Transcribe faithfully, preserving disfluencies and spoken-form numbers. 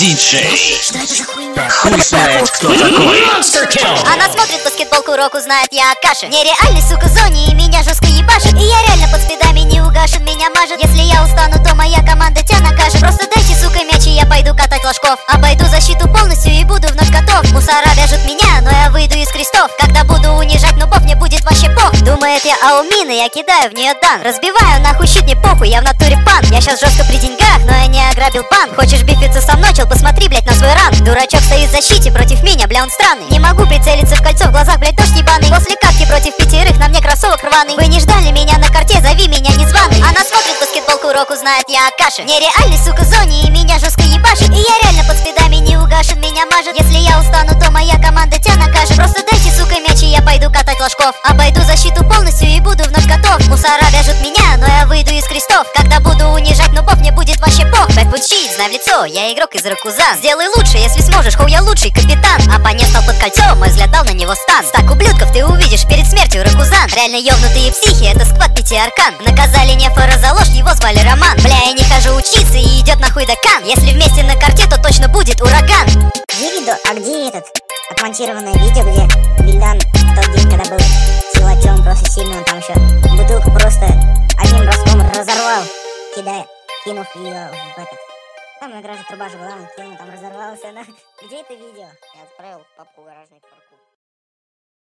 диджей. Что это за хуйня? Хуй знает, кто такой. Она смотрит баскетболку, Року знает, я Акаши. Нереальный, сука, зоне, и меня жестко ебашит. И я реально под спидами не угашен, меня мажет. Если я устану, то моя команда тебя накажет. Просто дайте, сука, мяч, и я пойду катать ложков. Обойду защиту полностью и буду вновь готов. Мусора вяжут меня, но я выйду из крестов. Когда буду унижать нубов, мне будет вообще пох. Думает, я аумин, и я кидаю в нее дан. Разбиваю нахуй щит, не похуй, я в натуре пан. Я сейчас жестко при деньгах, но я не ограбил банк. Хочешь бифиться со мной, чел, посмотри, блять, на свой ранг. Дурачок стоит в защите против меня, бля, он странный. Не могу прицелиться в кольцо, в глазах, блять, дождь ебаный. После катки против пятерых на мне кроссовок рваный. Вы не ждали меня на карте, зови меня незваный. Она смотрит баскетболку, Року знает, я Акаши. Нереальный, сука, зоне, и меня жестко ебашит. И я реально под спидами не угашен, меня мажет. Если я устану, то моя команда тебя накажет. Просто дайте, сука, мяч, и я пойду катать ложков. Обойду защиту полностью и буду вновь готов. Мусора вяжут меня, но я выйду из крестов. Когда буду унижать нубов, мне будет вообще пох. Бэкфут щит, знай в лицо, я игрок из Ракузан. Сделай лучше, если сможешь, хоу, я лучший капитан. Оппонент стал под кольцо, мой взгляд дал на него стан. Стак ублюдков ты увидишь перед смертью, Ракузан. Реально ёбнутые психи, это сквад пяти аркан. Наказали Нефора за ложь, его звали Роман. Бля, я не хожу учиться и идет нахуй докан. Если вместе на карте, то точно будет ураган. Где видео? А где этот отмонтированное видео, где Вильдан тот день, когда был силачом, просто сильно он там еще бутылку просто одним броском разорвал, кидая, кинув ее в этот. Там на гараже труба же была, он кинул, там разорвался. На... Где это видео? Я отправил папку гаражный.